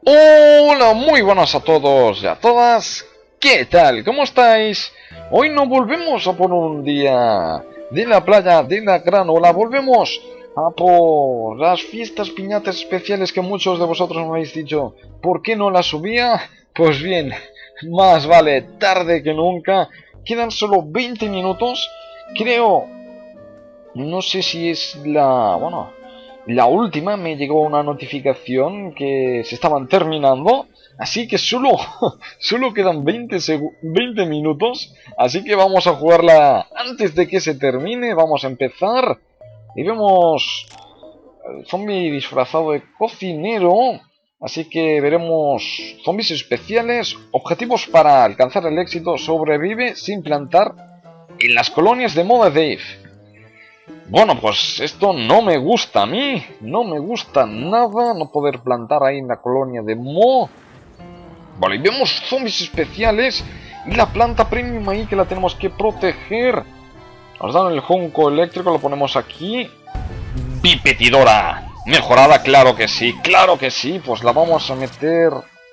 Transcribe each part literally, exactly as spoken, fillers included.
Hola, muy buenas a todos y a todas. ¿Qué tal? ¿Cómo estáis? Hoy nos volvemos a por un día de la playa de la Granola. Volvemos a por las fiestas piñatas especiales que muchos de vosotros me habéis dicho ¿por qué no las subía? Pues bien, más vale tarde que nunca. Quedan solo veinte minutos. Creo... No sé si es la... Bueno... La última me llegó una notificación que se estaban terminando, así que solo, solo quedan veinte, veinte minutos, así que vamos a jugarla antes de que se termine. Vamos a empezar y vemos el zombie disfrazado de cocinero, así que veremos zombies especiales, objetivos para alcanzar el éxito, sobrevive sin plantar en las colonias de moda Dave. Bueno, pues esto no me gusta a mí, no me gusta nada, no poder plantar ahí en la colonia de Mo. Vale, y vemos zombies especiales y la planta premium ahí que la tenemos que proteger. Nos dan el junco eléctrico, lo ponemos aquí. Bipetidora, mejorada, claro que sí, claro que sí, pues la vamos a meter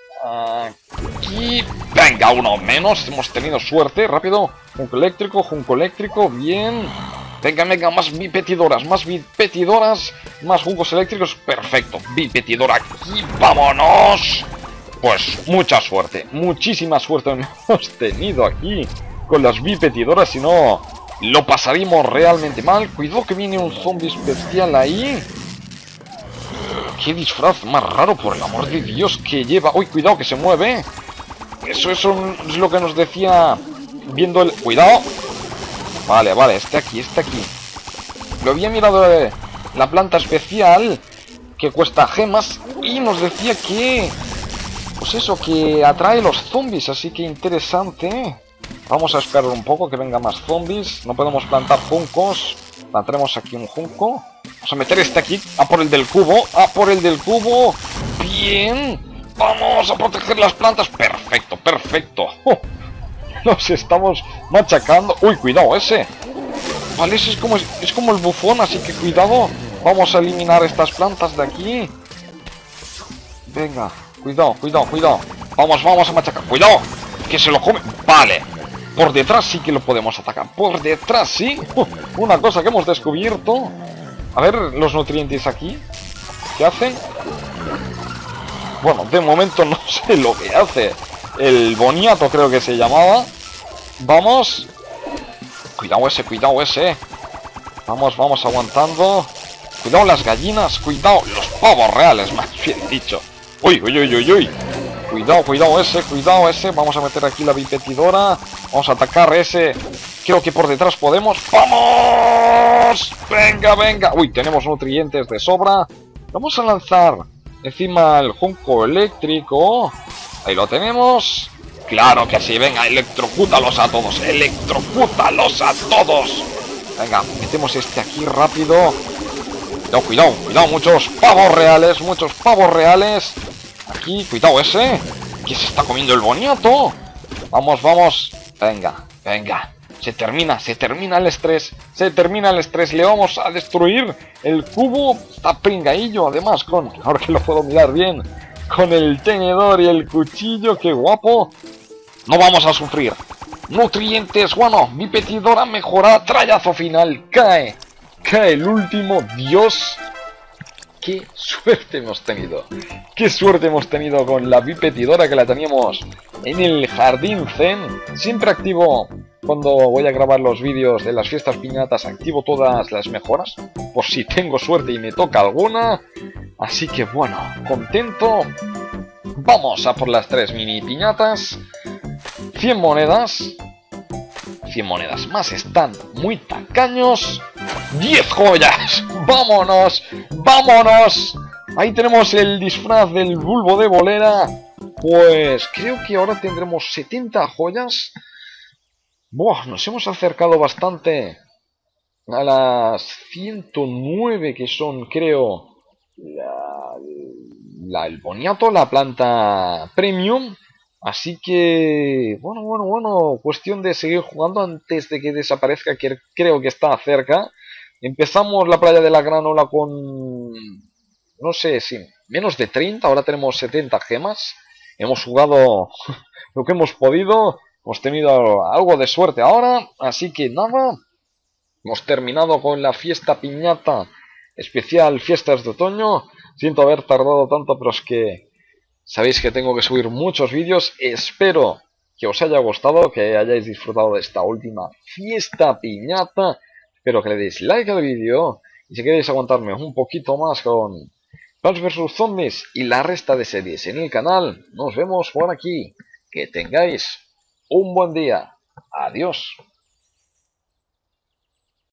aquí. Venga, uno menos, hemos tenido suerte, rápido. Junco eléctrico, junco eléctrico, bien. Venga, venga, más bipetidoras, más bipetidoras, más juncos eléctricos, perfecto, bipetidora aquí, vámonos. Pues mucha suerte, muchísima suerte hemos tenido aquí con las bipetidoras, si no lo pasaríamos realmente mal. Cuidado que viene un zombie especial ahí. Qué disfraz más raro, por el amor de Dios, que lleva. Uy, cuidado que se mueve. Eso, eso es lo que nos decía viendo el... Cuidado. Vale, vale, este aquí, este aquí. Lo había mirado de la planta especial que cuesta gemas y nos decía que... Pues eso, que atrae los zombies, así que interesante. Vamos a esperar un poco que venga más zombies. No podemos plantar juncos. Plantaremos aquí un junco. Vamos a meter este aquí, a por el del cubo, a por el del cubo. Bien. Vamos a proteger las plantas. Perfecto, perfecto. ¡Oh! Nos estamos machacando. Uy, cuidado, ese. Vale, ese es como, es como el bufón, así que cuidado. Vamos a eliminar estas plantas de aquí. Venga, cuidado, cuidado, cuidado. Vamos, vamos a machacar. Cuidado, que se lo come. Vale, por detrás sí que lo podemos atacar. Por detrás sí. Uh, una cosa que hemos descubierto. A ver los nutrientes aquí. ¿Qué hacen? Bueno, de momento no sé lo que hace. El boniato creo que se llamaba. Vamos. Cuidado ese, cuidado ese. Vamos, vamos aguantando. Cuidado las gallinas, cuidado los pavos reales, más bien dicho. Uy, uy, uy, uy, uy. Cuidado, cuidado ese, cuidado ese. Vamos a meter aquí la bipetidora. Vamos a atacar ese. Creo que por detrás podemos. ¡Vamos! Venga, venga. Uy, tenemos nutrientes de sobra. Vamos a lanzar encima el junco eléctrico. Ahí lo tenemos. Claro que sí, venga, electrocútalos a todos. Electrocútalos a todos. Venga, metemos este aquí rápido. No, cuidado, cuidado, muchos pavos reales, muchos pavos reales. Aquí, cuidado ese, que se está comiendo el boniato. Vamos, vamos. Venga, venga. Se termina, se termina el estrés. Se termina el estrés. Le vamos a destruir el cubo. Está pringaillo, además, con... Ahora que lo puedo mirar bien. Con el tenedor y el cuchillo, qué guapo. No vamos a sufrir. Nutrientes, bueno, bipetidora mejorada, trayazo final, cae. Cae el último, Dios. Qué suerte hemos tenido. Qué suerte hemos tenido con la bipetidora que la teníamos en el jardín zen. Siempre activo, cuando voy a grabar los vídeos de las fiestas piñatas, activo todas las mejoras. Por si tengo suerte y me toca alguna. Así que bueno, contento. Vamos a por las tres mini piñatas. cien monedas. cien monedas más, están muy tacaños. diez joyas. Vámonos, vámonos. Ahí tenemos el disfraz del bulbo de bolera. Pues creo que ahora tendremos setenta joyas. Buah, nos hemos acercado bastante a las ciento nueve que son, creo... La, la, el boniato, la planta premium. Así que, bueno, bueno, bueno, cuestión de seguir jugando antes de que desaparezca, que creo que está cerca. Empezamos la playa de la Granola con no sé si menos de treinta, ahora tenemos setenta gemas. Hemos jugado lo que hemos podido, hemos tenido algo de suerte ahora, así que nada, hemos terminado con la fiesta piñata especial Fiestas de Otoño. Siento haber tardado tanto, pero es que sabéis que tengo que subir muchos vídeos. Espero que os haya gustado, que hayáis disfrutado de esta última fiesta piñata. Espero que le deis like al vídeo. Y si queréis aguantarme un poquito más con Plants versus. Zombies y la resta de series en el canal, nos vemos por aquí. Que tengáis un buen día. Adiós.